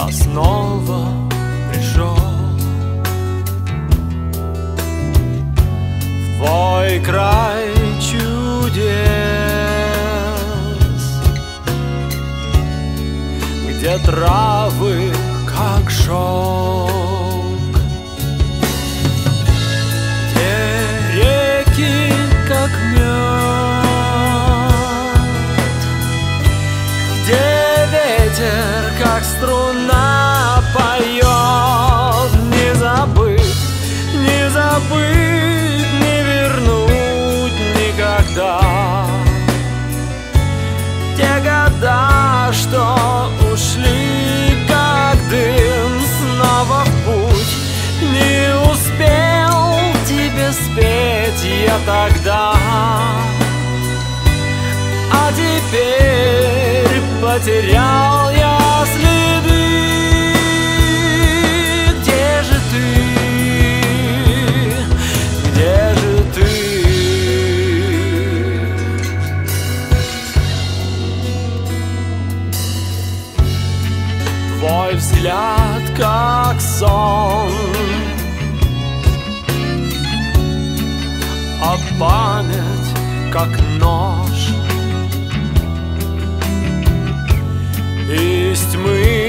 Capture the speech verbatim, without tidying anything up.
я снова пришел в твой край чудес, где травы как шелк, где реки как мед, где ветер как струна поет. Не забыть, не забыть, не вернуть никогда те года, что ушли как дым снова в путь. Не успел тебе спеть я тогда, а теперь потерял я следы. Где же ты? Где же ты? Твой взгляд как сон, а память как нож. Из тьмы